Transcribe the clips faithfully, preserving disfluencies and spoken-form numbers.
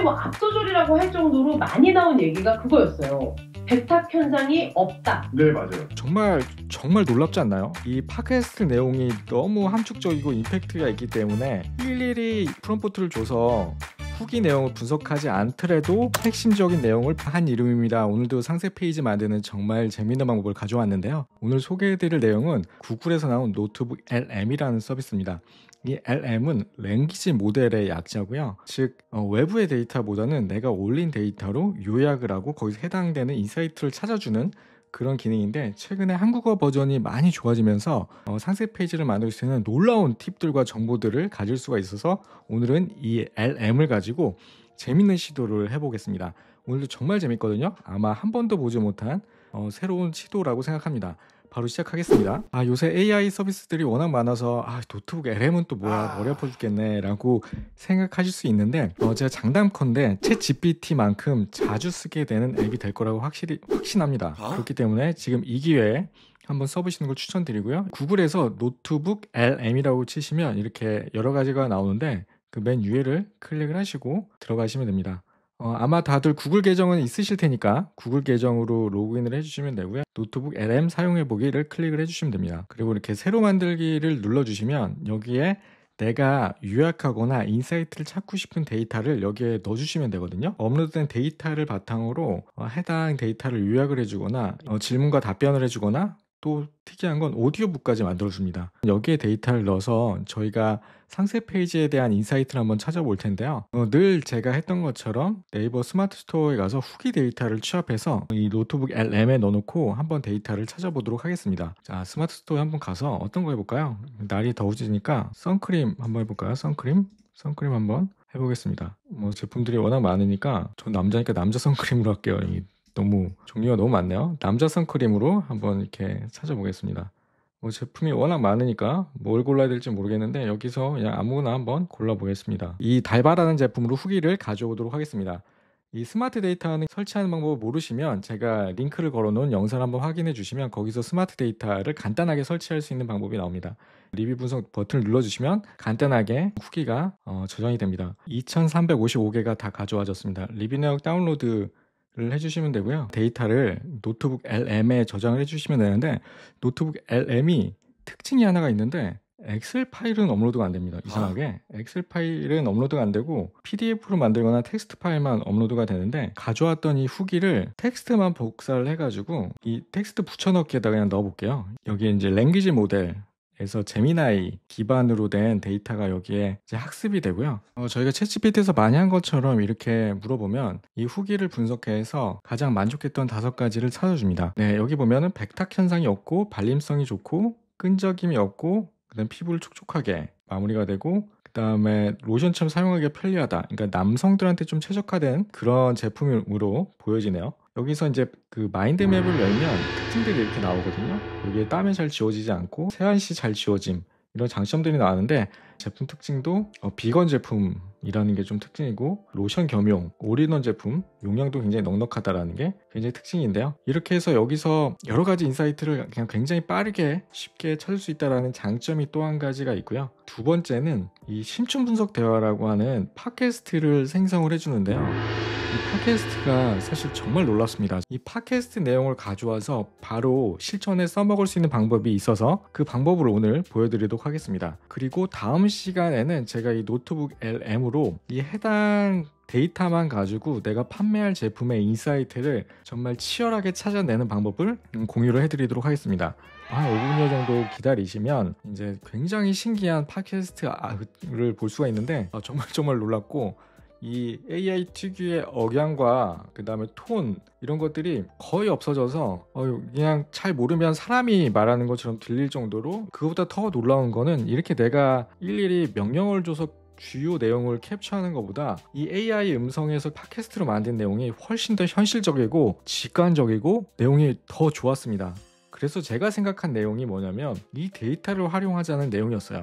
거의 뭐 압도적이라고 할 정도로 많이 나온 얘기가 그거였어요. 백탁 현상이 없다. 네, 맞아요. 정말 정말 놀랍지 않나요? 이 팟캐스트 내용이 너무 함축적이고 임팩트가 있기 때문에 일일이 프롬프트를 줘서 후기 내용을 분석하지 않더라도 핵심적인 내용을 한 이름입니다. 오늘도 상세 페이지 만드는 정말 재미있는 방법을 가져왔는데요. 오늘 소개해드릴 내용은 구글에서 나온 노트북 엘엠이라는 서비스입니다. 이 엘엠은 랭귀지 모델의 약자고요. 즉 어, 외부의 데이터보다는 내가 올린 데이터로 요약을 하고 거기서 해당되는 인사이트를 찾아주는 그런 기능인데, 최근에 한국어 버전이 많이 좋아지면서 어, 상세 페이지를 만들 수 있는 놀라운 팁들과 정보들을 가질 수가 있어서 오늘은 이 엘엠을 가지고 재밌는 시도를 해보겠습니다. 오늘도 정말 재밌거든요. 아마 한 번도 보지 못한 어, 새로운 시도라고 생각합니다. 바로 시작하겠습니다. 아, 요새 에이아이 서비스들이 워낙 많아서 아, 노트북 엘엠은 또 뭐야, 머리 아파 죽겠네 라고 생각하실 수 있는데 어, 제가 장담컨대 챗 지피티만큼 자주 쓰게 되는 앱이 될 거라고 확실히 확신합니다. 어? 그렇기 때문에 지금 이 기회에 한번 써보시는 걸 추천드리고요. 구글에서 노트북 엘엠이라고 치시면 이렇게 여러 가지가 나오는데 그 맨 위에를 클릭을 하시고 들어가시면 됩니다. 어, 아마 다들 구글 계정은 있으실 테니까 구글 계정으로 로그인을 해주시면 되고요. 노트북 엘엠 사용해보기를 클릭을 해주시면 됩니다. 그리고 이렇게 새로 만들기를 눌러주시면 여기에 내가 요약하거나 인사이트를 찾고 싶은 데이터를 여기에 넣어주시면 되거든요. 업로드된 데이터를 바탕으로 어, 해당 데이터를 요약을 해주거나 어, 질문과 답변을 해주거나 또 특이한 건 오디오북까지 만들어줍니다. 여기에 데이터를 넣어서 저희가 상세 페이지에 대한 인사이트를 한번 찾아볼 텐데요. 어, 늘 제가 했던 것처럼 네이버 스마트 스토어에 가서 후기 데이터를 취합해서 이 노트북 엘엠에 넣어놓고 한번 데이터를 찾아보도록 하겠습니다. 자, 스마트 스토어에 한번 가서 어떤 거 해볼까요? 날이 더워지니까 선크림 한번 해볼까요? 선크림? 선크림 한번 해보겠습니다. 뭐 제품들이 워낙 많으니까 전 남자니까 남자 선크림으로 할게요. 너무 종류가 너무 많네요. 남자 선크림으로 한번 이렇게 찾아보겠습니다. 뭐 제품이 워낙 많으니까 뭘 골라야 될지 모르겠는데 여기서 그냥 아무거나 한번 골라보겠습니다. 이 달바라는 제품으로 후기를 가져오도록 하겠습니다. 이 스마트 데이터는 설치하는 방법을 모르시면 제가 링크를 걸어놓은 영상을 한번 확인해 주시면 거기서 스마트 데이터를 간단하게 설치할 수 있는 방법이 나옵니다. 리뷰 분석 버튼을 눌러주시면 간단하게 후기가 어, 저장이 됩니다. 이천삼백오십오 개가 다 가져와졌습니다. 리뷰 내역 다운로드 를 해주시면 되고요. 데이터를 노트북 엘엠에 저장을 해주시면 되는데 노트북 엘엠이 특징이 하나가 있는데 엑셀 파일은 업로드가 안 됩니다. 이상하게 엑셀 파일은 업로드가 안 되고 피디에프로 만들거나 텍스트 파일만 업로드가 되는데 가져왔던 이 후기를 텍스트만 복사를 해가지고 이 텍스트 붙여넣기에다 그냥 넣어볼게요. 여기에 이제 랭귀지 모델 그래서 제미나이 기반으로 된 데이터가 여기에 이제 학습이 되고요. 어, 저희가 챗지피티에서 많이 한 것처럼 이렇게 물어보면 이 후기를 분석해서 가장 만족했던 다섯 가지를 찾아줍니다. 네, 여기 보면은 백탁 현상이 없고 발림성이 좋고 끈적임이 없고 그다음 피부를 촉촉하게 마무리가 되고 그 다음에 로션처럼 사용하기가 편리하다. 그러니까 남성들한테 좀 최적화된 그런 제품으로 보여지네요. 여기서 이제 그 마인드맵을 열면 특징들이 이렇게 나오거든요. 여기에 땀이 잘 지워지지 않고 세안 시 잘 지워짐 이런 장점들이 나왔는데 제품 특징도 어, 비건 제품이라는 게 좀 특징이고 로션 겸용 올인원 제품 용량도 굉장히 넉넉하다라는 게 굉장히 특징인데요. 이렇게 해서 여기서 여러 가지 인사이트를 그냥 굉장히 빠르게 쉽게 찾을 수 있다는 장점이 또 한 가지가 있고요. 두 번째는 이 심층 분석 대화라고 하는 팟캐스트를 생성을 해주는데요. 이 팟캐스트가 사실 정말 놀랍습니다. 이 팟캐스트 내용을 가져와서 바로 실전에 써먹을 수 있는 방법이 있어서 그 방법을 오늘 보여드리도록 하겠습니다. 그리고 다음 시간에는 제가 이 노트북 엘엠으로 이 해당 데이터만 가지고 내가 판매할 제품의 인사이트를 정말 치열하게 찾아내는 방법을 공유를 해드리도록 하겠습니다. 한 오 분여 정도 기다리시면 이제 굉장히 신기한 팟캐스트를 볼 수가 있는데 정말 정말 놀랍고 이 에이아이 특유의 억양과 그 다음에 톤 이런 것들이 거의 없어져서 어, 그냥 잘 모르면 사람이 말하는 것처럼 들릴 정도로, 그거보다 더 놀라운 거는 이렇게 내가 일일이 명령어를 줘서 주요 내용을 캡처하는 것보다 이 에이아이 음성에서 팟캐스트로 만든 내용이 훨씬 더 현실적이고 직관적이고 내용이 더 좋았습니다. 그래서 제가 생각한 내용이 뭐냐면 이 데이터를 활용하자는 내용이었어요.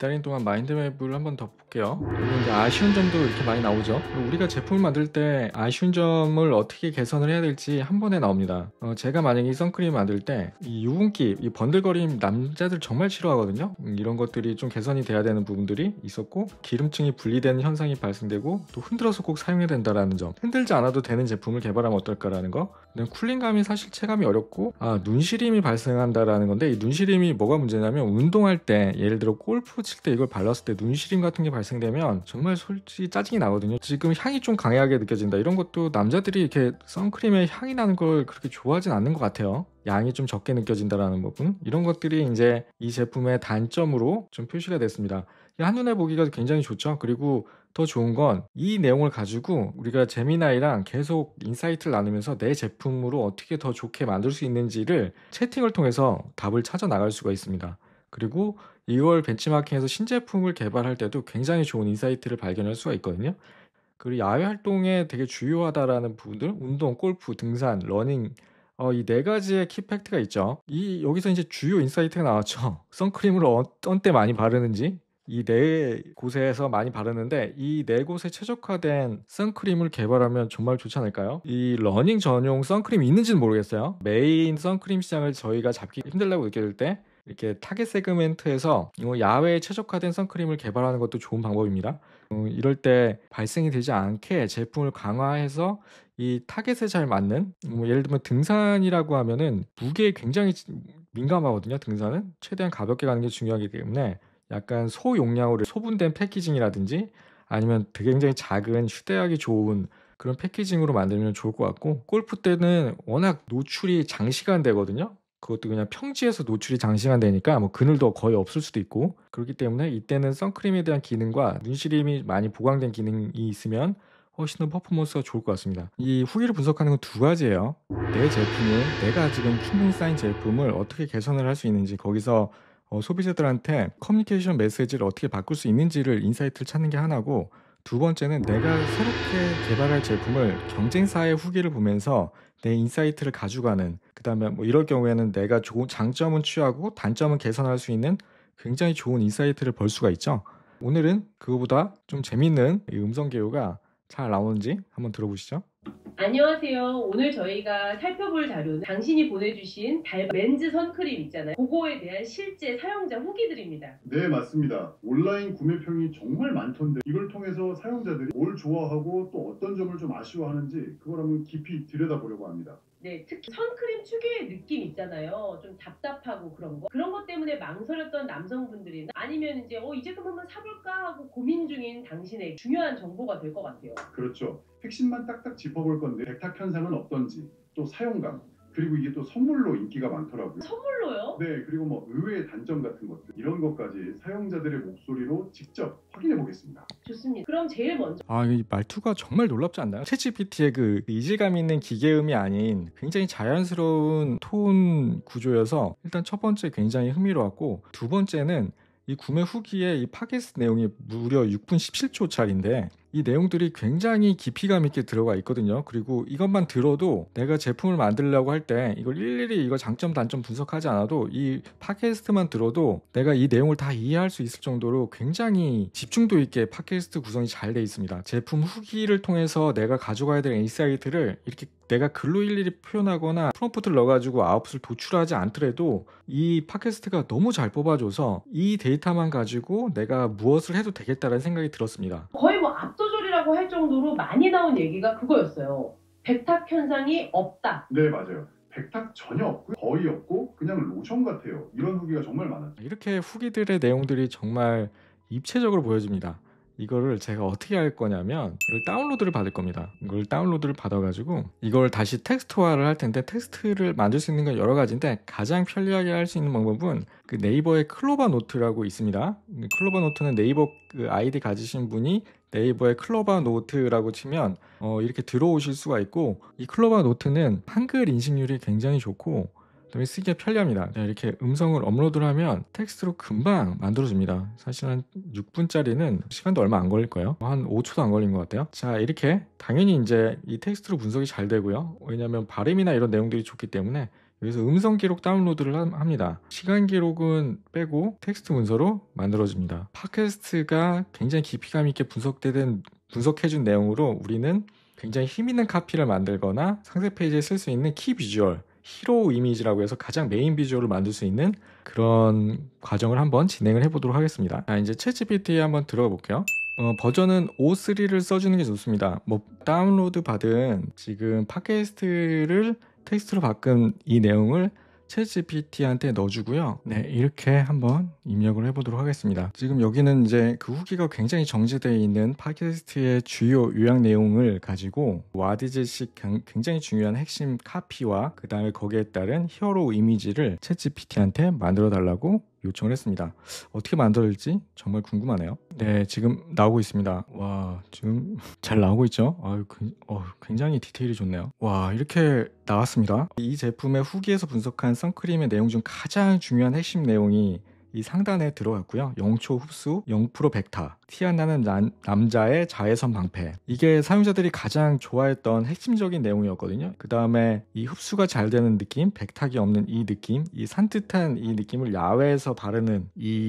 기다리는 동안 마인드맵을 한번 더 볼게요. 그리고 이제 아쉬운 점도 이렇게 많이 나오죠. 우리가 제품을 만들 때 아쉬운 점을 어떻게 개선을 해야 될지 한 번에 나옵니다. 어, 제가 만약에 이 선크림 만들 때 이 유분기, 이 번들거림 남자들 정말 싫어하거든요. 음, 이런 것들이 좀 개선이 돼야 되는 부분들이 있었고, 기름층이 분리되는 현상이 발생되고, 또 흔들어서 꼭 사용해야 된다라는 점, 흔들지 않아도 되는 제품을 개발하면 어떨까라는 거. 쿨링감이 사실 체감이 어렵고, 아, 눈시림이 발생한다라는 건데, 이 눈시림이 뭐가 문제냐면, 운동할 때 예를 들어 골프 칠 때 이걸 발랐을 때 눈시림 같은 게 발생되면 정말 솔직히 짜증이 나거든요. 지금 향이 좀 강하게 느껴진다, 이런 것도 남자들이 이렇게 선크림에 향이 나는 걸 그렇게 좋아하진 않는 것 같아요. 양이 좀 적게 느껴진다라는 부분, 이런 것들이 이제 이 제품의 단점으로 좀 표시가 됐습니다. 한눈에 보기가 굉장히 좋죠. 그리고 더 좋은 건 이 내용을 가지고 우리가 제미나이랑 계속 인사이트를 나누면서 내 제품으로 어떻게 더 좋게 만들 수 있는지를 채팅을 통해서 답을 찾아 나갈 수가 있습니다. 그리고 이걸 벤치마킹해서 신제품을 개발할 때도 굉장히 좋은 인사이트를 발견할 수가 있거든요. 그리고 야외 활동에 되게 주요하다라는 부분들, 운동, 골프, 등산, 러닝, 어, 이 네 가지의 키팩트가 있죠. 이 여기서 이제 주요 인사이트가 나왔죠. 선크림을 어떤 때 많이 바르는지, 이 네 곳에서 많이 바르는데, 이 네 곳에 최적화된 선크림을 개발하면 정말 좋지 않을까요? 이 러닝 전용 선크림이 있는지는 모르겠어요. 메인 선크림 시장을 저희가 잡기 힘들다고 느껴질 때 이렇게 타겟 세그멘트에서 야외에 최적화된 선크림을 개발하는 것도 좋은 방법입니다. 어, 이럴 때 발생이 되지 않게 제품을 강화해서 이 타겟에 잘 맞는, 뭐 예를 들면 등산이라고 하면은 무게에 굉장히 민감하거든요. 등산은 최대한 가볍게 가는 게 중요하기 때문에 약간 소용량으로 소분된 패키징이라든지 아니면 되게 굉장히 작은 휴대하기 좋은 그런 패키징으로 만들면 좋을 것 같고, 골프 때는 워낙 노출이 장시간 되거든요. 그것도 그냥 평지에서 노출이 장시간 되니까 뭐 그늘도 거의 없을 수도 있고, 그렇기 때문에 이때는 선크림에 대한 기능과 눈시림이 많이 보강된 기능이 있으면 훨씬 더 퍼포먼스가 좋을 것 같습니다. 이 후기를 분석하는 건 두 가지예요. 내 제품을, 내가 지금 킹콩 쌓인 제품을 어떻게 개선을 할 수 있는지, 거기서 어, 소비자들한테 커뮤니케이션 메시지를 어떻게 바꿀 수 있는지를 인사이트를 찾는 게 하나고, 두 번째는 내가 새롭게 개발할 제품을 경쟁사의 후기를 보면서 내 인사이트를 가져가는, 그 다음에 뭐 이럴 경우에는 내가 좋은 장점은 취하고 단점은 개선할 수 있는 굉장히 좋은 인사이트를 벌 수가 있죠. 오늘은 그거보다 좀 재밌는 이 음성 개요가 잘 나오는지 한번 들어보시죠. 안녕하세요. 오늘 저희가 살펴볼 자료는 당신이 보내주신 달 렌즈 선크림 있잖아요. 그거에 대한 실제 사용자 후기들입니다. 네, 맞습니다. 온라인 구매평이 정말 많던데 이걸 통해서 사용자들이 뭘 좋아하고 또 어떤 점을 좀 아쉬워하는지 그걸 한번 깊이 들여다보려고 합니다. 네, 특히 선크림 특유의 느낌 있잖아요. 좀 답답하고 그런 거. 그런 것 때문에 망설였던 남성분들이나 아니면 이제 어, 이 제품 한번 사볼까 하고 고민 중인 당신의 중요한 정보가 될 것 같아요. 그렇죠. 핵심만 딱딱 짚어볼 건데 백탁 현상은 어떤지, 또 사용감, 그리고 이게 또 선물로 인기가 많더라고요. 선물로요? 네, 그리고 뭐 의외의 단점 같은 것들, 이런 것까지 사용자들의 목소리로 직접 확인해 보겠습니다. 좋습니다. 그럼 제일 먼저 아, 이 말투가 정말 놀랍지 않나요? 챗지피티의 그 이질감 있는 기계음이 아닌 굉장히 자연스러운 톤 구조여서 일단 첫 번째 굉장히 흥미로웠고, 두 번째는 이 구매 후기에 이 팟캐스트 내용이 무려 육 분 십칠 초짜리인데 이 내용들이 굉장히 깊이감 있게 들어가 있거든요. 그리고 이것만 들어도 내가 제품을 만들려고 할 때 이걸 일일이 이거 장점 단점 분석하지 않아도 이 팟캐스트만 들어도 내가 이 내용을 다 이해할 수 있을 정도로 굉장히 집중도 있게 팟캐스트 구성이 잘 돼 있습니다. 제품 후기를 통해서 내가 가져가야 될 인사이트를 이렇게 내가 글로 일일이 표현하거나 프롬프트를 넣어가지고 아웃풋을 도출하지 않더라도 이 팟캐스트가 너무 잘 뽑아줘서 이 데이터만 가지고 내가 무엇을 해도 되겠다는 생각이 들었습니다. 거의 뭐 압도적이라고 할 정도로 많이 나온 얘기가 그거였어요. 백탁 현상이 없다. 네, 맞아요. 백탁 전혀 없고 거의 없고 그냥 로션 같아요. 이런 후기가 정말 많았죠. 이렇게 후기들의 내용들이 정말 입체적으로 보여집니다. 이거를 제가 어떻게 할 거냐면 이걸 다운로드를 받을 겁니다. 이걸 다운로드를 받아가지고 이걸 다시 텍스트화를 할 텐데, 텍스트를 만들 수 있는 건 여러 가지인데 가장 편리하게 할 수 있는 방법은 그 네이버의 클로바 노트라고 있습니다. 클로바 노트는 네이버 그 아이디 가지신 분이 네이버에 클로바 노트라고 치면 어 이렇게 들어오실 수가 있고, 이 클로바 노트는 한글 인식률이 굉장히 좋고 그다음에 쓰기가 편리합니다. 이렇게 음성을 업로드를 하면 텍스트로 금방 만들어줍니다. 사실 한 육 분짜리는 시간도 얼마 안 걸릴 거예요. 한 오 초도 안 걸린 것 같아요. 자, 이렇게 당연히 이제 이 텍스트로 분석이 잘 되고요. 왜냐하면 발음이나 이런 내용들이 좋기 때문에 여기서 음성 기록 다운로드를 함- 합니다. 시간 기록은 빼고 텍스트 문서로 만들어집니다. 팟캐스트가 굉장히 깊이감 있게 분석된 분석해준 내용으로 우리는 굉장히 힘있는 카피를 만들거나 상세 페이지에 쓸 수 있는 키 비주얼, 히로 이미지라고 해서 가장 메인 비주얼을 만들 수 있는 그런 과정을 한번 진행을 해보도록 하겠습니다. 자, 이제 챗지피티에 한번 들어가 볼게요. 어, 버전은 오 쓰리를 써주는 게 좋습니다. 뭐 다운로드 받은 지금 팟캐스트를 텍스트로 바꾼 이 내용을 챗지피티한테 넣어주고요. 네, 이렇게 한번 입력을 해보도록 하겠습니다. 지금 여기는 이제 그 후기가 굉장히 정제되어 있는 팟캐스트의 주요 요약 내용을 가지고 와디즈식 굉장히 중요한 핵심 카피와 그 다음에 거기에 따른 히어로 이미지를 챗지피티한테 만들어 달라고 요청을 했습니다. 어떻게 만들어질지 정말 궁금하네요. 네, 지금 나오고 있습니다. 와, 지금 잘 나오고 있죠? 아유, 그, 어, 굉장히 디테일이 좋네요. 와, 이렇게 나왔습니다. 이 제품의 후기에서 분석한 선크림의 내용 중 가장 중요한 핵심 내용이 이 상단에 들어갔고요. 영초 흡수, 영 퍼센트 백타, 티 안 나는 남, 남자의 자외선 방패. 이게 사용자들이 가장 좋아했던 핵심적인 내용이었거든요. 그 다음에 이 흡수가 잘 되는 느낌, 백탁이 없는 이 느낌, 이 산뜻한 이 느낌을 야외에서 바르는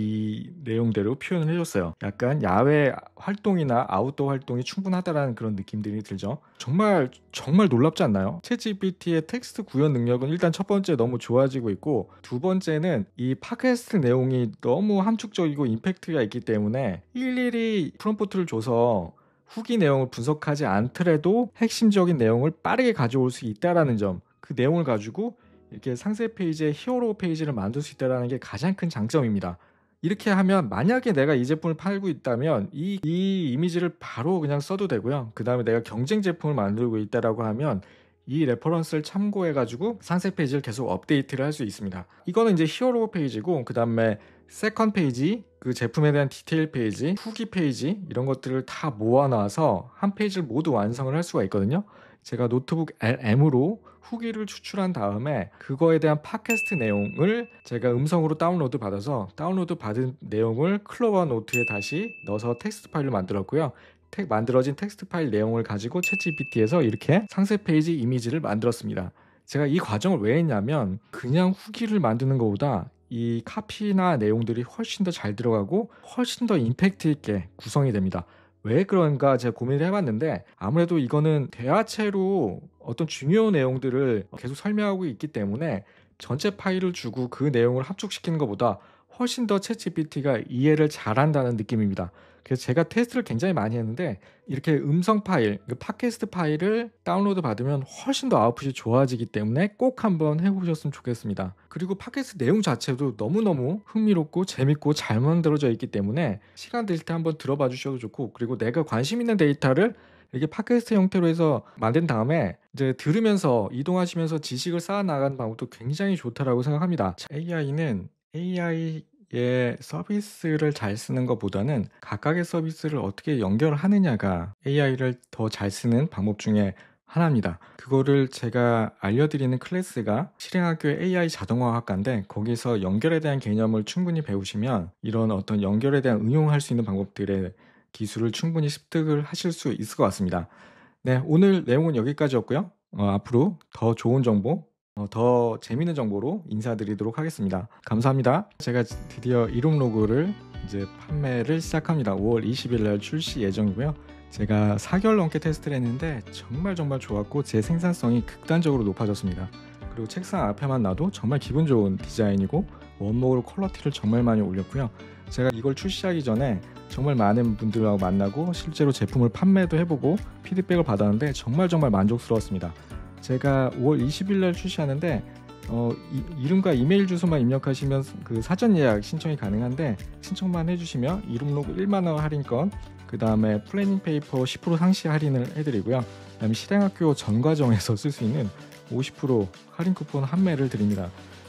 이 내용대로 표현을 해줬어요. 약간 야외 활동이나 아웃도어 활동이 충분하다라는 그런 느낌들이 들죠. 정말 정말 놀랍지 않나요? 챗지피티의 텍스트 구현 능력은 일단 첫 번째 너무 좋아지고 있고, 두 번째는 이 팟캐스트 내용이 너무 함축적이고 임팩트가 있기 때문에 일일이 프롬프트를 줘서 후기 내용을 분석하지 않더라도 핵심적인 내용을 빠르게 가져올 수 있다는 점, 그 내용을 가지고 이렇게 상세 페이지에 히어로 페이지를 만들 수 있다는 게 가장 큰 장점입니다. 이렇게 하면 만약에 내가 이 제품을 팔고 있다면 이, 이 이미지를 바로 그냥 써도 되고요. 그 다음에 내가 경쟁 제품을 만들고 있다라고 하면 이 레퍼런스를 참고해 가지고 상세 페이지를 계속 업데이트를 할 수 있습니다. 이거는 이제 히어로 페이지고, 그 다음에 세컨 페이지, 그 제품에 대한 디테일 페이지, 후기 페이지, 이런 것들을 다 모아놔서 한 페이지를 모두 완성을 할 수가 있거든요. 제가 노트북 엘엠으로 후기를 추출한 다음에 그거에 대한 팟캐스트 내용을 제가 음성으로 다운로드 받아서 다운로드 받은 내용을 클로버 노트에 다시 넣어서 텍스트 파일을 만들었고요. 텍, 만들어진 텍스트 파일 내용을 가지고 챗지피티에서 이렇게 상세 페이지 이미지를 만들었습니다. 제가 이 과정을 왜 했냐면 그냥 후기를 만드는 것보다 이 카피나 내용들이 훨씬 더 잘 들어가고 훨씬 더 임팩트 있게 구성이 됩니다. 왜 그런가 제가 고민을 해봤는데, 아무래도 이거는 대화체로 어떤 중요 내용들을 계속 설명하고 있기 때문에 전체 파일을 주고 그 내용을 합축시키는 것보다 훨씬 더 챗지피티가 이해를 잘한다는 느낌입니다. 그래서 제가 테스트를 굉장히 많이 했는데 이렇게 음성 파일, 그 팟캐스트 파일을 다운로드 받으면 훨씬 더 아웃풋이 좋아지기 때문에 꼭 한번 해보셨으면 좋겠습니다. 그리고 팟캐스트 내용 자체도 너무너무 흥미롭고 재밌고 잘 만들어져 있기 때문에 시간 되실 때 한번 들어봐 주셔도 좋고, 그리고 내가 관심 있는 데이터를 이렇게 팟캐스트 형태로 해서 만든 다음에 이제 들으면서 이동하시면서 지식을 쌓아 나가는 방법도 굉장히 좋다라고 생각합니다. 에이아이는 에이아이 의 서비스를 잘 쓰는 것보다는 각각의 서비스를 어떻게 연결하느냐가 에이아이를 더 잘 쓰는 방법 중에 하나입니다. 그거를 제가 알려드리는 클래스가 실행학교의 에이아이 자동화학과인데, 거기서 연결에 대한 개념을 충분히 배우시면 이런 어떤 연결에 대한 응용할 수 있는 방법들의 기술을 충분히 습득을 하실 수 있을 것 같습니다. 네, 오늘 내용은 여기까지였고요. 어, 앞으로 더 좋은 정보, 어, 더 재밌는 정보로 인사드리도록 하겠습니다. 감사합니다. 제가 드디어 이룸 로그를 이제 판매를 시작합니다. 오월 이십일 날 출시 예정이고요. 제가 사 개월 넘게 테스트를 했는데 정말 정말 좋았고 제 생산성이 극단적으로 높아졌습니다. 그리고 책상 앞에만 놔도 정말 기분 좋은 디자인이고 원목으로 퀄리티를 정말 많이 올렸고요. 제가 이걸 출시하기 전에 정말 많은 분들하고 만나고 실제로 제품을 판매도 해보고 피드백을 받았는데 정말 정말 만족스러웠습니다. 제가 오월 이십일 날 출시하는데 어, 이, 이름과 이메일 주소만 입력하시면 그 사전 예약 신청이 가능한데, 신청만 해주시면 이룸 로그 일만 원 할인권, 그 다음에 플래닝 페이퍼 십 퍼센트 상시 할인을 해드리고요. 그 다음에 실행학교 전 과정에서 쓸 수 있는 오십 퍼센트 할인 쿠폰 판매를 드립니다.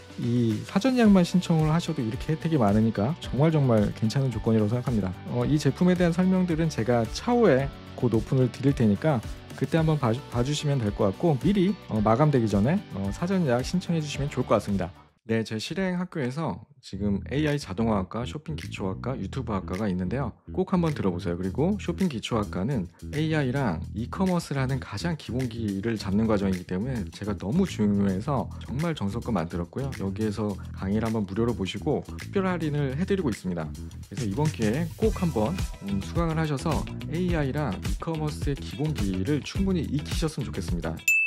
이 사전 예약만 신청을 하셔도 이렇게 혜택이 많으니까 정말 정말 괜찮은 조건이라고 생각합니다. 어, 이 제품에 대한 설명들은 제가 차후에 곧 오픈을 드릴 테니까 그때 한번 봐주, 봐주시면 될 것 같고, 미리 어, 마감되기 전에 어, 사전 예약 신청해 주시면 좋을 것 같습니다. 네, 제 실행 학교에서 지금 에이아이 자동화학과, 쇼핑 기초학과, 유튜브 학과가 있는데요. 꼭 한번 들어보세요. 그리고 쇼핑 기초학과는 에이아이랑 이커머스라는 가장 기본기를 잡는 과정이기 때문에 제가 너무 중요해서 정말 정성껏 만들었고요. 여기에서 강의를 한번 무료로 보시고 특별 할인을 해드리고 있습니다. 그래서 이번 기회에 꼭 한번 음, 수강을 하셔서 에이아이랑 이커머스의 기본기를 충분히 익히셨으면 좋겠습니다.